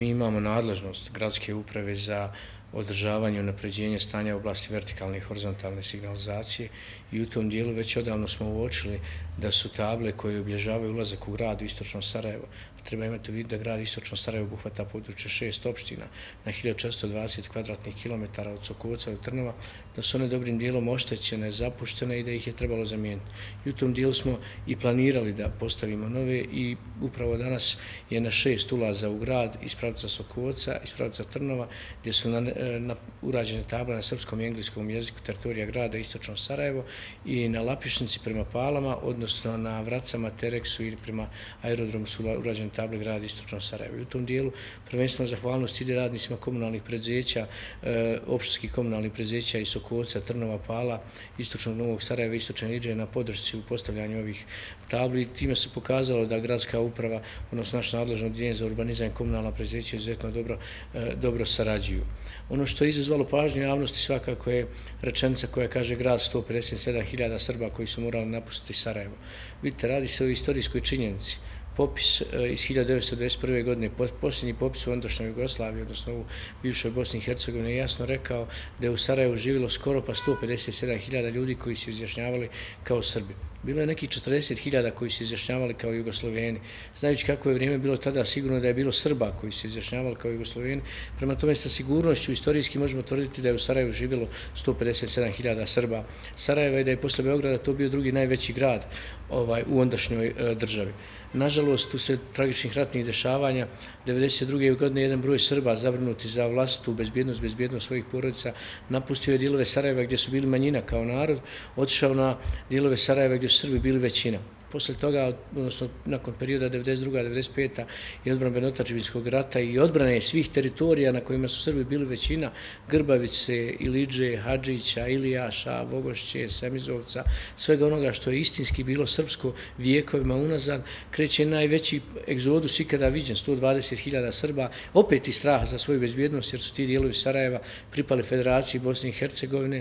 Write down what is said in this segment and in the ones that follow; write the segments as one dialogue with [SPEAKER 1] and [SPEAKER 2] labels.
[SPEAKER 1] Mi imamo nadležnost gradske uprave za održavanje i unapređenje stanja u oblasti vertikalne i horizontalne signalizacije i u tom dijelu već odavno smo uočili da su table koje obilježavaju ulazak u grad u istočno Sarajevo. Treba imati u vidu da grad istočno Sarajevo obuhvata područje 6 opština na 1420 kvadratnih kilometara od Sokovoca do Trnova, da su one dobrim dijelom oštećene, zapuštene i da ih je trebalo zamijeniti. I u tom dijelu smo i planirali da postavimo nove i upravo danas je na 6 ulaza u grad iz pravca Sokovoca, iz pravca Trnova, gdje su urađene table na srpskom i engleskom jeziku teritorija grada istočno Sarajevo i na Lapišnici prema Palama, odnosno na Vracama, Tereksu ili prema aerodromu su urađene table grada istočno Sarajevo. I u tom dijelu prvenstveno zahvalnost ide radnicima komunalnih preduzeća, opštinskih komunalnih preduzeća iz Sokovoca, Trnova, Pala, istočnog Novog Sarajeva, istočne Iđe na podršci u postavljanju ovih tabli. Time se pokazalo da gradska uprava, odnosno naš nadležno odjeljenje za urbanizam i komunalna preduzeća izuzetno dobro sarađuju. Ono što je izazvalo pažnju javnosti svakako je rečenica koja kaže grad 157.000 Srba koji su morali napustiti Sarajevo. Vidite, radi se o istorijskoj činjenici. Popis iz 1991. godine, posljednji popis u ondašnjoj Jugoslaviji, odnosno u bivšoj Bosni i Hercegovini, je jasno rekao da je u Sarajevu živjelo skoro pa 157.000 ljudi koji se izjašnjavali kao Srbi. Bilo je nekih 40.000 koji se izjašnjavali kao Jugosloveni. Znajući kako je vrijeme bilo tada, sigurno da je bilo Srba koji se izjašnjavali kao Jugosloveni. Prema tome, sa sigurnošću istorijski možemo tvrditi da je u Sarajevu živjelo 157.000 Srba Sarajeva i da je posle Beograda to bio drugi najveći grad u ondašnjoj državi. Nažalost, usred tragičnih ratnih dešavanja, 1992. godine jedan broj Srba zabrinuti za vlastitu bezbjednost svojih porodica, napustio je dijelove Sarajeva gdje su bili manjina kao narod, otišao na dijelove Sarajeva gdje su Srbi bili većina. Posle toga, odnosno nakon perioda 1992. 1995. i odbrane otadžbinskog rata i odbrane svih teritorija na kojima su Srbi bili većina, Grbavice, Iliđe, Hadžića, Ilijaša, Vogošće, Semizovca, svega onoga što je istinski bilo srpsko vijekovima unazad, kreće najveći egzodus ikada viđen, 120.000 Srba, opet i strah za svoju bezbjednost jer su ti dijelovi Sarajeva pripali Federaciji Bosne i Hercegovine,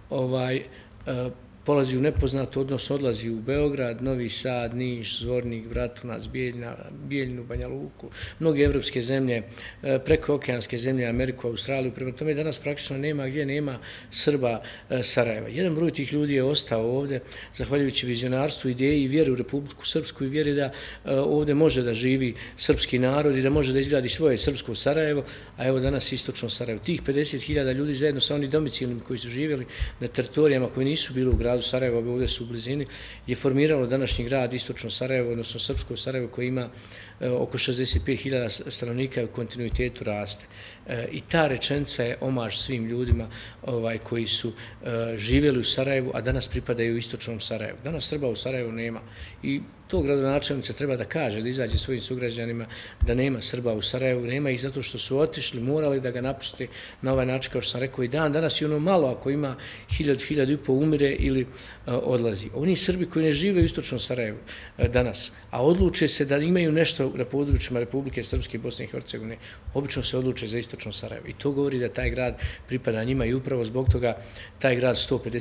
[SPEAKER 1] polazi u nepoznato, odnosno odlazi u Beograd, Novi Sad, Niš, Zvornik, Bratunac, Bijeljinu, Banja Luku, mnoge evropske zemlje, prekookeanske zemlje, Ameriku, Australiju. Prema tome danas praktično nema gdje nema Srba Sarajeva. Jedan broj tih ljudi je ostao ovdje, zahvaljujući vizionarstvu, ideji i vjeri u Republiku Srpsku i vjeri da ovdje može da živi srpski narod i da može da izgradi svoje srpsko Sarajevo, a evo danas istočno Sarajevo. Tih 50.000 ljudi zajedno sa onim domicilnim koji su živjeli na teritorijama koji nisu bili u gradu Sarajevo, ovdje su u blizini, je formiralo današnji grad istočno Sarajevo, odnosno srpsko Sarajevo koji ima oko 65.000 stanovnika i u kontinuitetu raste. I ta rečenica je omaž svim ljudima koji su živjeli u Sarajevu, a danas pripadaju u istočnom Sarajevu. Danas Srba u Sarajevu nema i to gradonačelnica treba da kaže, da izađe svojim sugrađanima da nema Srba u Sarajevu, nema ih zato što su otišli, morali da ga napuste na ovaj način, kao što sam rekao, i danas i ono malo, ako ima 1.000 umire ili odlazi. Oni Srbi koji ne žive u istočnom Sarajevu danas, a odluče se da imaju nešto na područjima Republike Srpske i Bosne i Hercegovine, obično se odluče za istočno Sarajevo. I to govori da taj grad pripada njima i upravo zbog toga taj grad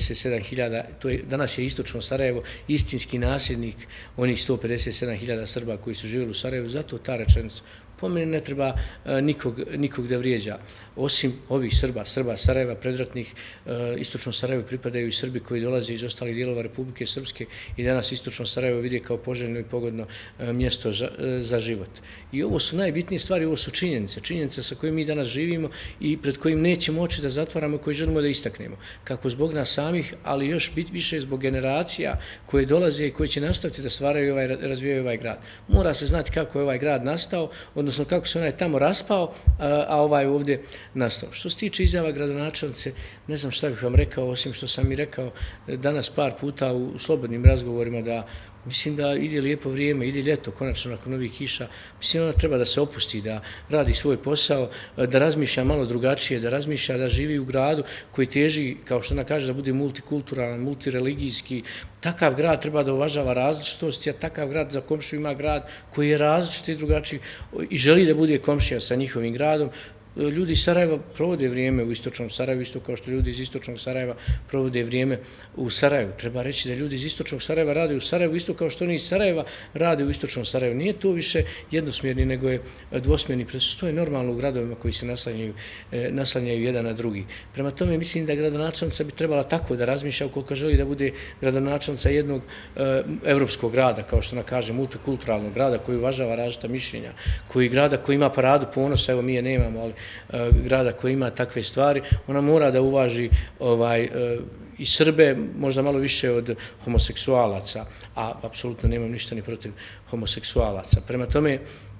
[SPEAKER 1] 157.000, danas je istočno Sarajevo istinski nasljednik onih 157.000 Srba koji su živjeli u Sarajevu, zato ta rečenica. Po meni ne treba nikog da vrijeđa. Osim ovih Srba Sarajeva, predratnih, istočno Sarajevo pripadaju i Srbi koji dolaze iz ostalih dijelova Republike Srpske i danas istočno Sarajevo vide kao poželjno i pogodno mjesto za život. I ovo su najbitnije stvari, ovo su činjenice sa kojim mi danas živimo i pred kojim nećemo oči da zatvaramo i koje želimo da istaknemo. Kako zbog nas samih, ali još više zbog generacija koje dolaze i koje će nastaviti da stvaraju i razvijaju ovaj grad. Mora se znati kako je ovaj grad nastao, odnosno kako se onaj tamo raspao, a ovaj ovdje nastao. Što se tiče izjava gradonačelnice, ne znam šta bih vam rekao, osim što sam i rekao danas par puta u slobodnim razgovorima da mislim da ide lijepo vrijeme, ide ljeto, konačno nakon ovih kiša. Mislim ona treba da se opusti, da radi svoj posao, da razmišlja malo drugačije, da razmišlja da živi u gradu koji teži, kao što ona kaže, da bude multikulturalan, multireligijski. Takav grad treba da uvažava različitosti, a takav grad za komšiju ima grad koji je različit i drugačiji i želi da bude komšija sa njihovim gradom. ljudi iz Sarajeva provode vrijeme u istočnom Sarajevu, isto kao što ljudi iz istočnog Sarajeva provode vrijeme u Sarajevu. Treba reći da ljudi iz istočnog Sarajeva rade u Sarajevu, isto kao što oni iz Sarajeva rade u istočnom Sarajevu. Nije to više jednosmjerni, nego je dvosmjerni proces. To je normalno u gradovima koji se naslanjaju jedan na drugi. Prema tome, mislim da gradonačelnica bi trebala tako da razmišlja ukoliko želi da bude gradonačelnica jednog evropskog grada, kao što kažem, multikulturalnog grada koji uvažava različita mišljenja, grada koji ima paradu ponosa, evo mi je nemamo, ali grada koji ima takve stvari, ona mora da uvaži i Srbe, možda malo više od homoseksualaca, a apsolutno nemam ništa ni protiv homoseksualaca. Prema tome,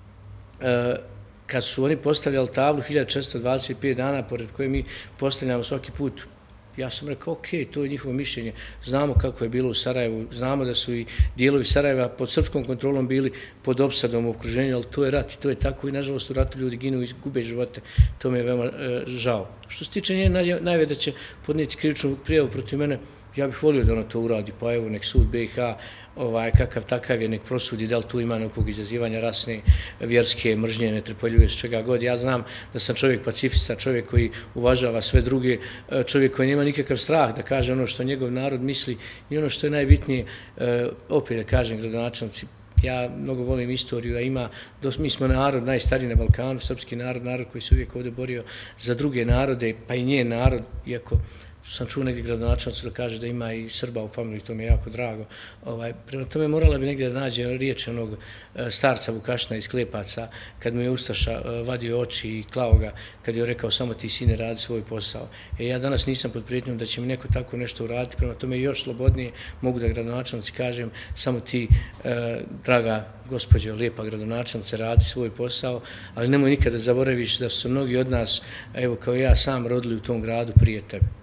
[SPEAKER 1] kad su oni postavljali tablu 1425 dana, pored koje mi postavljamo svaki put, ja sam rekao, ok, to je njihovo mišljenje. Znamo kako je bilo u Sarajevu, znamo da su i dijelovi Sarajeva pod srpskom kontrolom bili pod opsadom u okruženju, ali to je rat i to je tako i nažalost u ratu ljudi ginu i gube živote. To mi je veoma žao. Što se tiče njene najave da će podnijeti krivičnu prijavu protiv mene, ja bih volio da ona to uradi, pa evo nek sud BiH kakav takav je, nek prosudi da li tu ima nekog izazivanja rasne, vjerske, mržnje, netrpeljivosti, čega god. Ja znam da sam čovjek pacifista, čovjek koji uvažava sve druge, čovjek koji nema nikakav strah da kaže ono što njegov narod misli i ono što je najbitnije, opet da kažem gradonačelnici, ja mnogo volim istoriju, a mi smo narod najstariji na Balkanu, srpski narod, narod koji se uvijek ovdje borio za druge narode, pa i njen narod, iako sam čuo negdje gradonačelnicu da kaže da ima i Srba u familiji, to mi je jako drago. Prema tome morala bi negdje da nađe riječ onog starca Vukašina iz Klepaca, kad mu je Ustaša vadio oči i klao ga, kad je rekao samo ti sine radi svoj posao. Ja danas nisam pod prijetnjom da će mi neko tako nešto uraditi, prema tome još slobodnije mogu da gradonačelnici kažem samo ti, draga gospođo, lijepa gradonačelnice, radi svoj posao, ali nemoj nikada zaboraviš da su mnogi od nas, evo kao ja sam, rodili u tom gradu prije tebe.